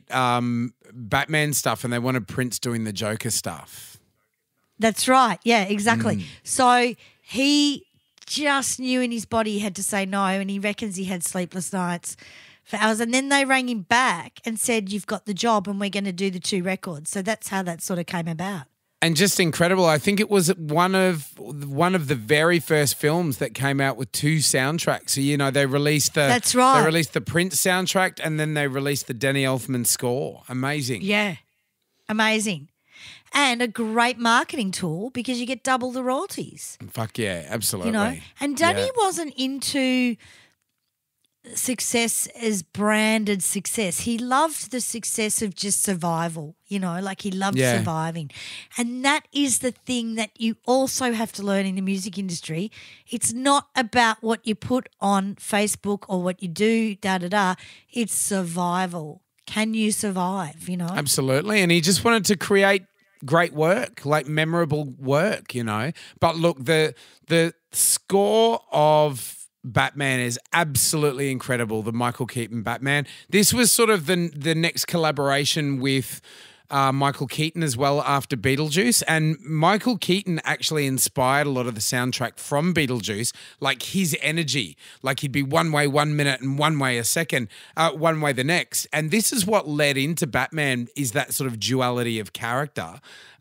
Batman stuff, and they wanted Prince doing the Joker stuff. That's right. Yeah, exactly. So he just knew in his body he had to say no, and he reckons he had sleepless nights for hours. And then they rang him back and said, you've got the job and we're going to do the 2 records. So that's how that sort of came about. And just incredible. I think it was one of the very first films that came out with 2 soundtracks. So, you know, they released the That's right. They released the Prince soundtrack and then they released the Danny Elfman score. Amazing. Yeah. Amazing. And a great marketing tool because you get double the royalties. Fuck yeah, absolutely. You know? And Danny wasn't into success as branded success. He loved the success of just survival, like he loved Yeah. surviving. And that is the thing that you also have to learn in the music industry. It's not about what you put on Facebook or what you do, It's survival. Can you survive, Absolutely. And he just wanted to create great work, like memorable work, But look, the score of Batman is absolutely incredible, the Michael Keaton Batman. This was sort of the next collaboration with Michael Keaton as well after Beetlejuice. And Michael Keaton actually inspired a lot of the soundtrack from Beetlejuice, like his energy. Like he'd be one way 1 minute and one way one way the next. And this is what led into Batman, is that sort of duality of character.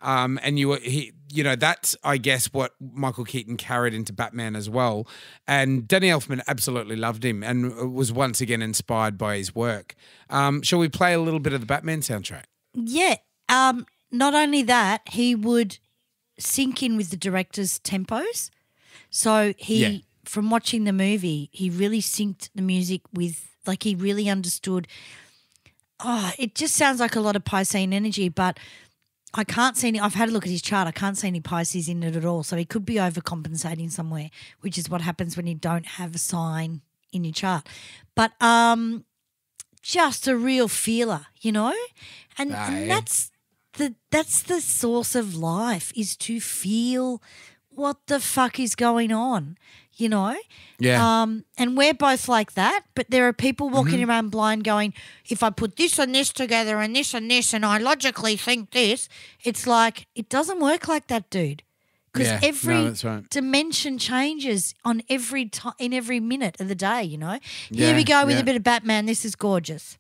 That's, I guess, what Michael Keaton carried into Batman as well. And Danny Elfman absolutely loved him and was once again inspired by his work. Shall we play a little bit of the Batman soundtrack? Yeah. Not only that, he would sync in with the director's tempos. So from watching the movie, he really synced the music with, like, he really understood. Oh, it just sounds like a lot of Piscean energy, but I can't see any. I've had a look at his chart. I can't see any Pisces in it at all. So he could be overcompensating somewhere, which is what happens when you don't have a sign in your chart. But just a real feeler, and that's the source of life, is to feel what the fuck is going on, Yeah. And we're both like that, but there are people walking around blind going, if I put this and this together and this and I logically think this, it's like, it doesn't work like that, dude. Because every dimension changes on in every minute of the day, Here we go with a bit of Batman. This is gorgeous.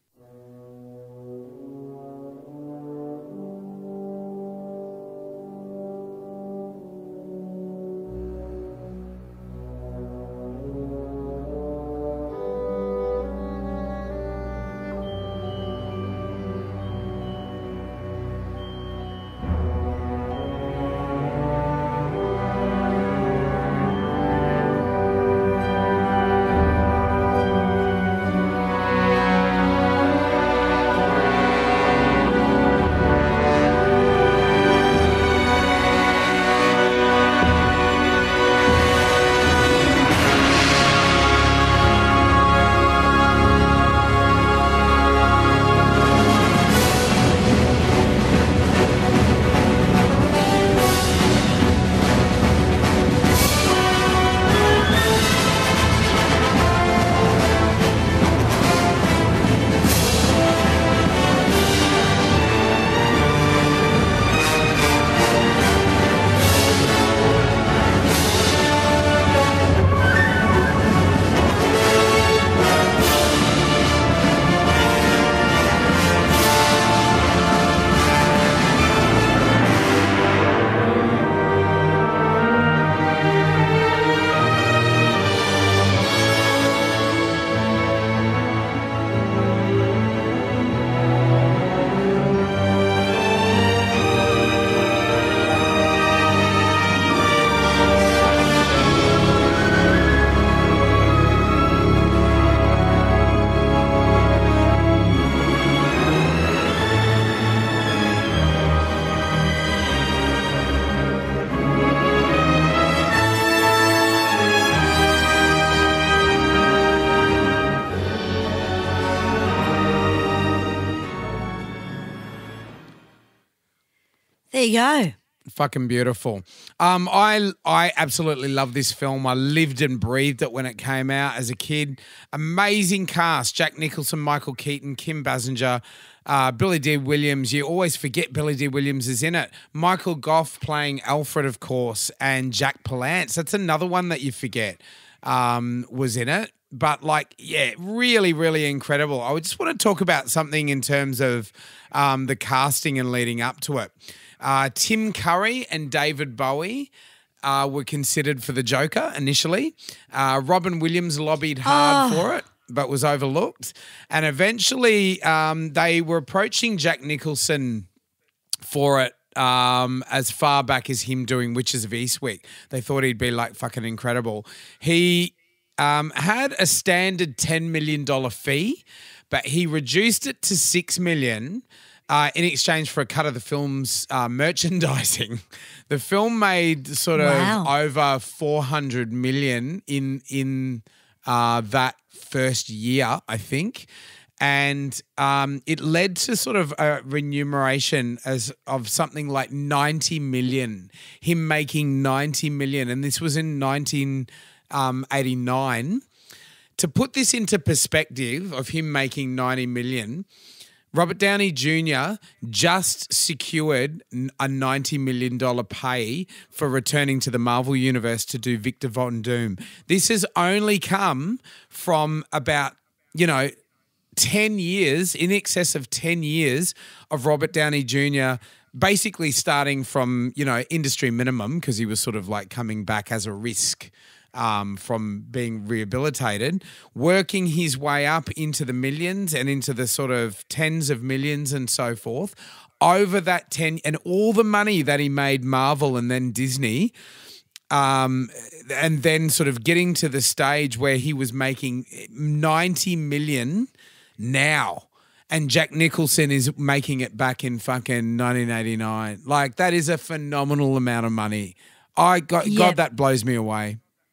There you go. Fucking beautiful. I absolutely love this film. I lived and breathed it when it came out as a kid. Amazing cast: Jack Nicholson, Michael Keaton, Kim Basinger, Billy Dee Williams. You always forget Billy Dee Williams is in it. Michael Gough playing Alfred, of course, and Jack Palance. That's another one that you forget was in it. But really, really incredible. I just want to talk about something in terms of the casting and leading up to it. Tim Curry and David Bowie were considered for the Joker initially. Robin Williams lobbied hard for it, but was overlooked. And eventually they were approaching Jack Nicholson for it as far back as him doing Witches of Eastwick. They thought he'd be like fucking incredible. He had a standard $10 million fee, but he reduced it to $6 million in exchange for a cut of the film's merchandising. The film made sort of over $400 million in that first year, I think. And it led to sort of a remuneration of something like 90 million, him making 90 million. And this was in 1989. To put this into perspective of him making 90 million, Robert Downey Jr. just secured a $90 million pay for returning to the Marvel Universe to do Victor Von Doom. This has only come from about, 10 years, in excess of 10 years of Robert Downey Jr. basically starting from, industry minimum because he was sort of like coming back as a risk from being rehabilitated, working his way up into the millions and into the sort of tens of millions and so forth over that 10 and all the money that he made Marvel and then Disney. And then sort of getting to the stage where he was making 90 million now. And Jack Nicholson is making it back in fucking 1989. Like, that is a phenomenal amount of money. God, that blows me away.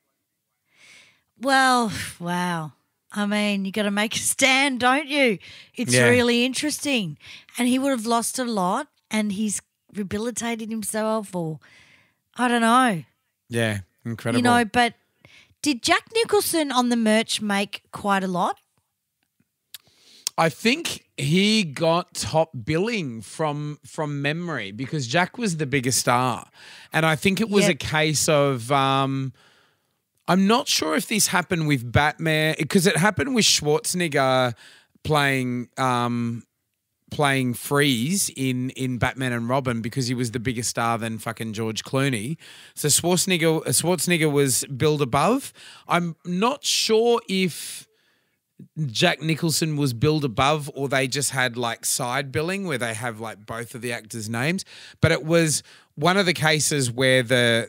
Well, wow. I mean, you got to make a stand, don't you? It's really interesting. And he would have lost a lot and he's rehabilitated himself or I don't know. Yeah, incredible. But did Jack Nicholson on the merch make quite a lot? I think he got top billing from memory because Jack was the biggest star. And I think it was a case of I'm not sure if this happened with Batman because it happened with Schwarzenegger playing Freeze in Batman and Robin because he was the bigger star than fucking George Clooney. So Schwarzenegger was billed above. I'm not sure if Jack Nicholson was billed above or they just had like side billing where they have like both of the actors' names. But it was one of the cases where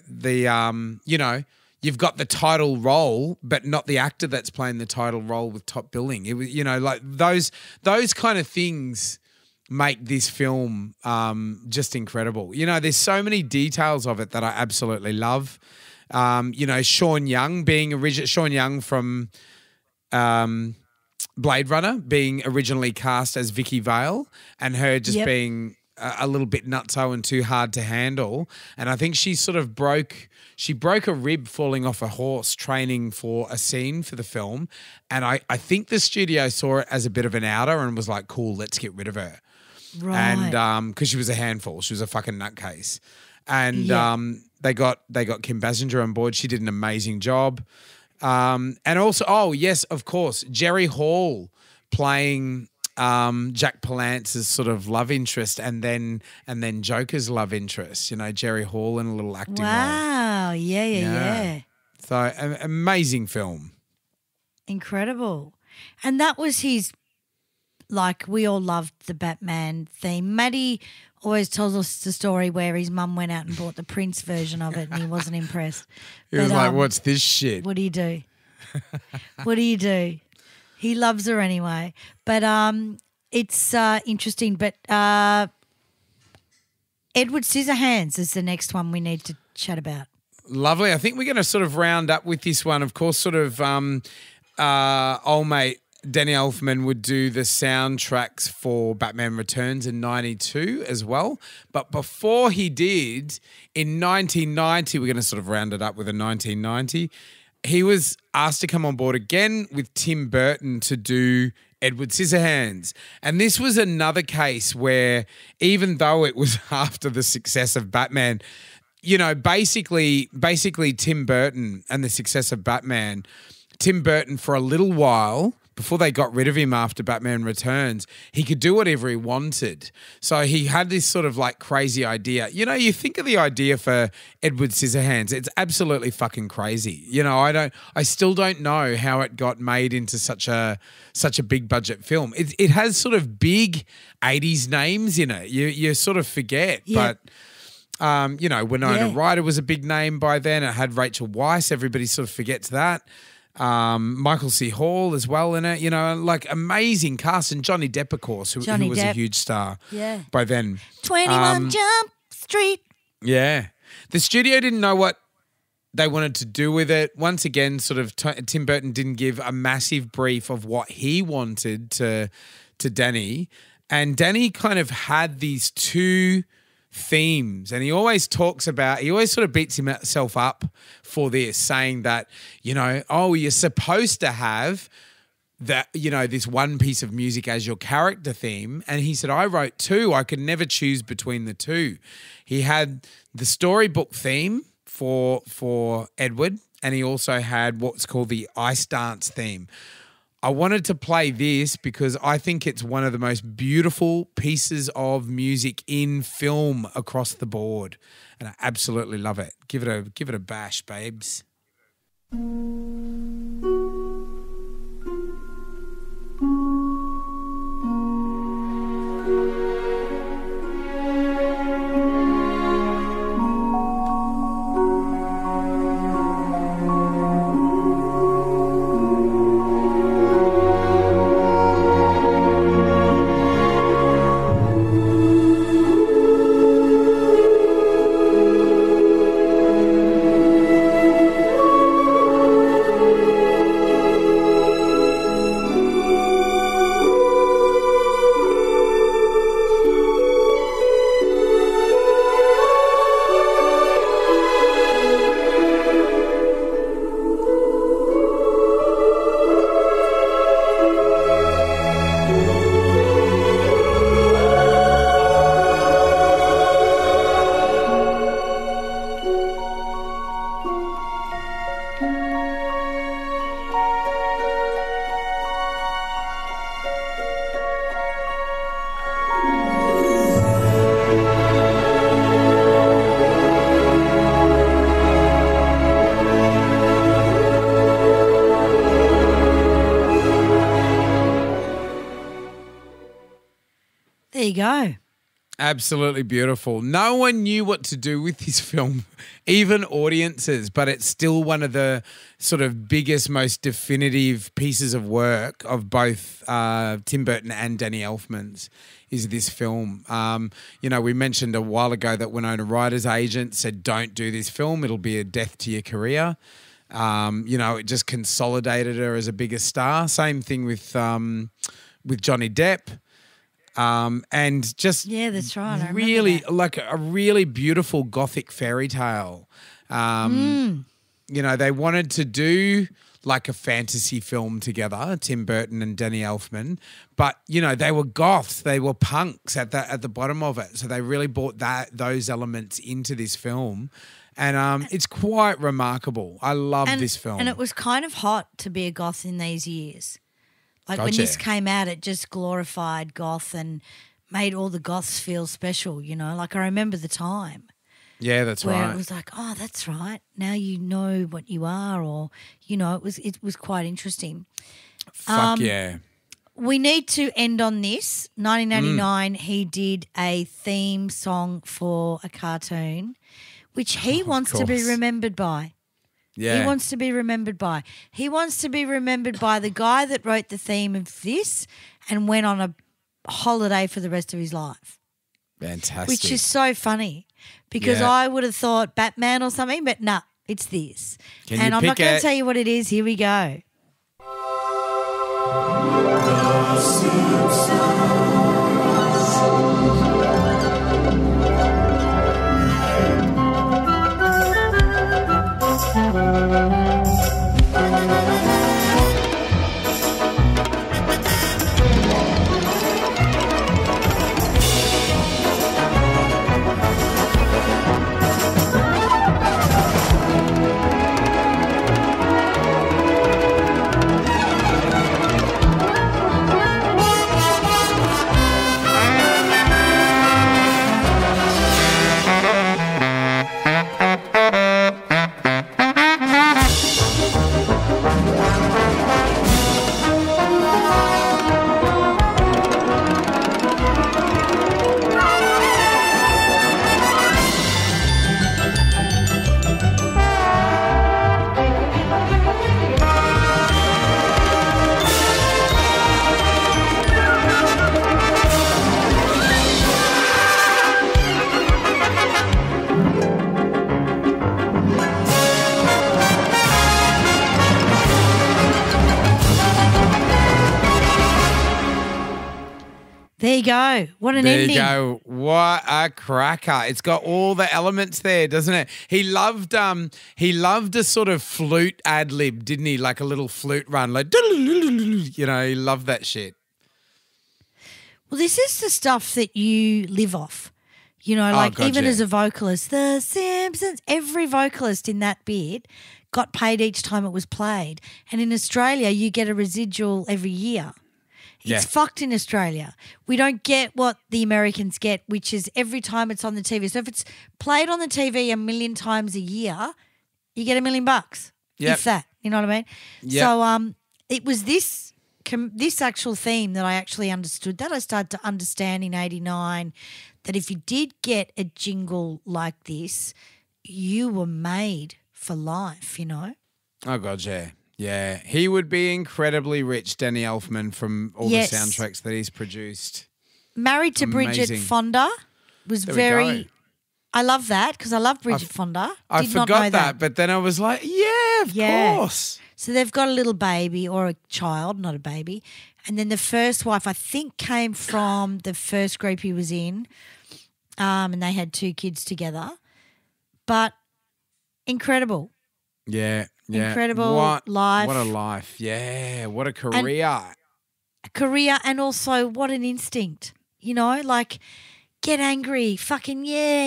you've got the title role, but not the actor that's playing the title role with top billing. It was, like those kind of things make this film just incredible. There's so many details of it that I absolutely love. Sean Young from Blade Runner being originally cast as Vicky Vale and her just being a little bit nutso and too hard to handle. And I think she sort of broke a rib falling off a horse training for a scene for the film. And I think the studio saw it as a bit of an outer and was like, cool, let's get rid of her. Right. And because she was a handful. She was a fucking nutcase. And they got Kim Basinger on board. She did an amazing job. And also, yes, of course, Jerry Hall playing Jack Palance's sort of love interest and then Joker's love interest, Jerry Hall in a little acting role. Wow. Yeah. So amazing film. Incredible. And that was his, like, we all loved the Batman theme. Maddie always tells us the story where his mum went out and bought the Prince version of it and he wasn't impressed. He was like, what's this shit? What do you do? What do you do? He loves her anyway. But it's interesting. But Edward Scissorhands is the next one we need to chat about. Lovely. I think we're going to sort of round up with this one. Of course, sort of old mate Danny Elfman would do the soundtracks for Batman Returns in 92 as well. But before he did, in 1990, we're going to sort of round it up with a 1990, he was asked to come on board again with Tim Burton to do Edward Scissorhands. And this was another case where even though it was after the success of Batman, basically Tim Burton and the success of Batman, Tim Burton for a little while, before they got rid of him after Batman Returns, he could do whatever he wanted. So he had this sort of like crazy idea. You think of the idea for Edward Scissorhands, it's absolutely fucking crazy. I still don't know how it got made into such a big budget film. It has sort of big 80s names in it. You sort of forget, but Winona Ryder was a big name by then. It had Rachel Weisz. Everybody sort of forgets that. Michael C. Hall as well in it, like amazing cast. And Johnny Depp, of course, who was a huge star by then. 21 Jump Street. Yeah. The studio didn't know what they wanted to do with it. Once again, sort of Tim Burton didn't give a massive brief of what he wanted to Danny. And Danny kind of had these two themes, and he always sort of beats himself up for this, saying that, you're supposed to have that, this one piece of music as your character theme. And he said, I wrote two. I could never choose between the two. He had the storybook theme for Edward, and he also had what's called the Ice Dance theme. I wanted to play this because I think it's one of the most beautiful pieces of music in film across the board, and I absolutely love it. Give it a bash, babes. There you go. Absolutely beautiful. No one knew what to do with this film, even audiences, but it's still one of the sort of biggest, most definitive pieces of work of both Tim Burton and Danny Elfman's is this film. We mentioned a while ago that Winona Ryder's agent said, don't do this film. It'll be a death to your career. It just consolidated her as a bigger star. Same thing with Johnny Depp. And just that's right. I really like a really beautiful gothic fairy tale. They wanted to do like a fantasy film together, Tim Burton and Danny Elfman, but they were goths, they were punks at the bottom of it, so they really brought those elements into this film. And it's quite remarkable. I love this film. And it was kind of hot to be a goth in these years. Like when this came out, it just glorified goth and made all the goths feel special, Like I remember the time. Yeah, that's right. Where it was like, oh, that's right. Now you know what you are, or, it was quite interesting. Fuck yeah. We need to end on this. 1999, he did a theme song for a cartoon, which he wants to be remembered by. Yeah. He wants to be remembered by. He wants to be remembered by the guy that wrote the theme of this and went on a holiday for the rest of his life. Fantastic. Which is so funny because I would have thought Batman or something, but nah, it's this. And I'm not going to tell you what it is. Here we go. you go. What an There ending. you go. What a cracker. It's got all the elements there, doesn't it? He loved a sort of flute ad lib, didn't he? Like a little flute run, like, you know, he loved that shit. Well, this is the stuff that you live off. You know, like God, even yeah. as a vocalist, The Simpsons, every vocalist in that bit got paid each time it was played. And in Australia, you get a residual every year. It's Yeah. fucked in Australia. We don't get what the Americans get, which is every time it's on the TV. So if it's played on the TV 1,000,000 times a year, you get $1 million. Yep. If that, you know what I mean? Yep. So it was this actual theme that I actually understood, that I started to understand in 89, that if you did get a jingle like this, you were made for life, you know? Oh, God, yeah. Yeah. He would be incredibly rich, Danny Elfman, from all Yes. the soundtracks that he's produced. Married to Bridget Amazing. Fonda was There we go. very. I love that because I love Bridget Fonda. I Did not forgot know that, but then I was like, yeah, of course. So they've got a little baby or a child, not a baby. And then the first wife, I think, came from the first group he was in, and they had 2 kids together. But incredible. Yeah. Yeah. Incredible what, life. What a life. Yeah. What a career. A career and also what an instinct, you know, like get angry, fucking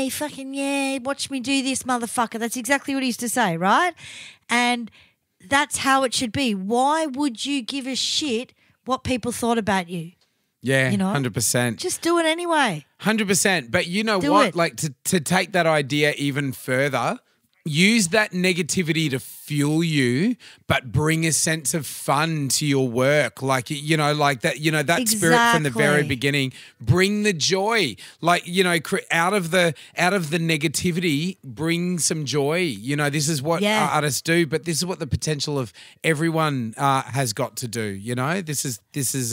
yeah, watch me do this, motherfucker. That's exactly what he used to say, right? And that's how it should be. Why would you give a shit what people thought about you? Yeah, You know? 100%. Just do it anyway. 100%. But you know Do what? it. Like to take that idea even further, use that negativity to fuel you, but bring a sense of fun to your work. Like, you know, like that, you know, that spirit from the very Exactly. beginning. Bring the joy. Like, you know, out of the negativity, bring some joy. You know, this is what Yeah. artists do, but this is what the potential of everyone has got to do. You know, this is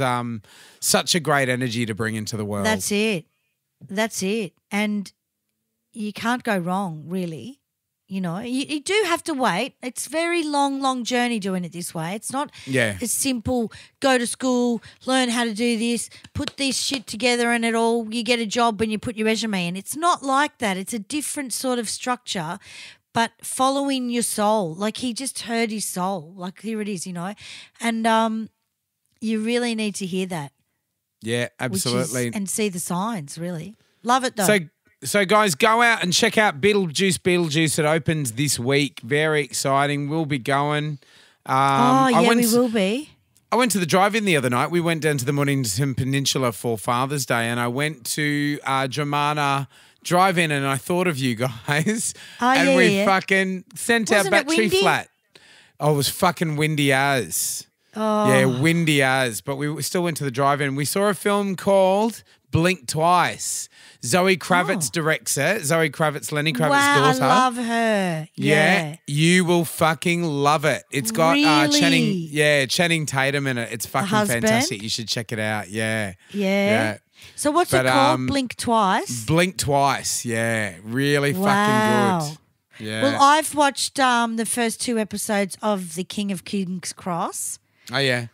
such a great energy to bring into the world. That's it. That's it. And you can't go wrong, really. You know, you do have to wait. It's a very long journey doing it this way. It's not as simple, go to school, learn how to do this, put this shit together and you get a job when you put your resume in. It's not like that. It's a different sort of structure, but following your soul. Like he just heard his soul. Like here it is, you know. And you really need to hear that. Yeah, absolutely. And see the signs, really. Love it though. So guys, go out and check out Beetlejuice. It opens this week. Very exciting. We'll be going. We will be. I went to the drive-in the other night. We went down to the Mornington Peninsula for Father's Day, and I went to Dramana Drive-In, and I thought of you guys. And we fucking sent Wasn't our it battery windy? flat. Oh, it was fucking windy as. Oh. Yeah, windy as. But we still went to the drive-in. We saw a film called Blink Twice. Zoe Kravitz directs it. Zoe Kravitz, Lenny Kravitz's wow, daughter. I love her. Yeah. You will fucking love it. It's got Really? Channing Tatum in it. It's fucking husband? fantastic. You should check it out. Yeah. Yeah. So what's But, it called? Blink Twice? Blink Twice. Yeah. Really Wow. fucking good. Yeah. Well, I've watched the first 2 episodes of The King of King's Cross. Oh, yeah.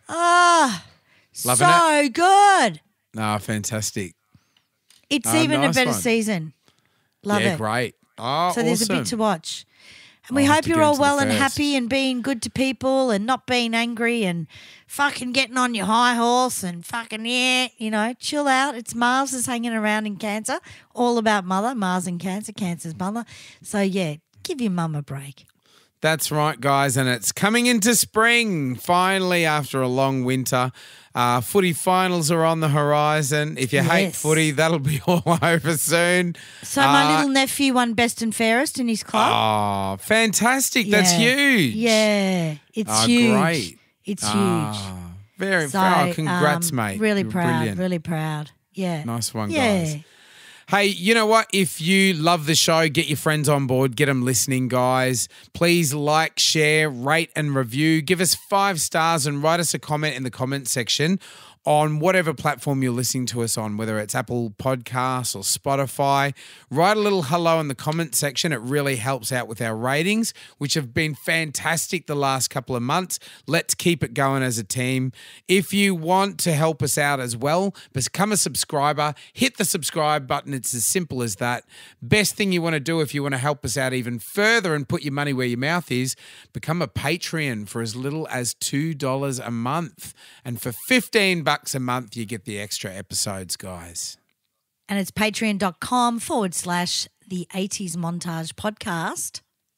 so Loving it? good. Oh, fantastic. It's Oh, even nice a better one. season. Love yeah, it. great. Oh, So there's a awesome. bit to watch. And we I'll have hope to you're get all into the well and first. happy and being good to people and not being angry and fucking getting on your high horse and fucking, you know, chill out. It's Mars is hanging around in Cancer. All about mother. Mars and Cancer. Cancer's mother. So, yeah, give your mum a break. That's right, guys, and it's coming into spring, finally, after a long winter. Footy finals are on the horizon. If you hate Yes. footy, that'll be all over soon. So my little nephew won best and fairest in his club. Oh, fantastic. That's Yeah. huge. Yeah, it's Oh, huge. great. It's huge. Oh, very, So, congrats, mate. Really You're proud. brilliant. Really proud. Yeah. Nice one, Yeah. guys. Hey, you know what? If you love the show, get your friends on board, get them listening, guys. Please like, share, rate, and review. Give us 5 stars and write us a comment in the comment section on whatever platform you're listening to us on, whether it's Apple Podcasts or Spotify. Write a little hello in the comment section. It really helps out with our ratings, which have been fantastic the last couple of months. Let's keep it going as a team. If you want to help us out as well, become a subscriber. Hit the subscribe button. It's as simple as that. Best thing you want to do if you want to help us out even further and put your money where your mouth is, become a Patreon for as little as $2 a month. And for $15 a month, you get the extra episodes, guys. And it's patreon.com/the 80s Montage Podcast.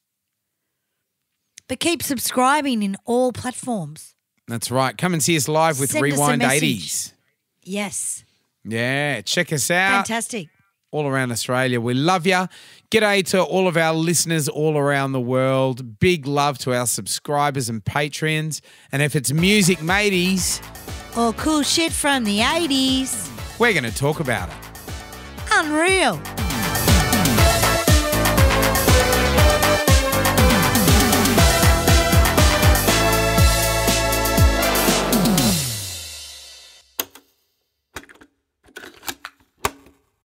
But keep subscribing in all platforms. That's right. Come and see us live with Send us a Rewind message. 80s. Yes. Yeah, check us out. Fantastic. All around Australia. We love you. G'day to all of our listeners all around the world. Big love to our subscribers and Patreons. And if it's music, mateys, Or cool shit from the 80s. we're going to talk about it. Unreal.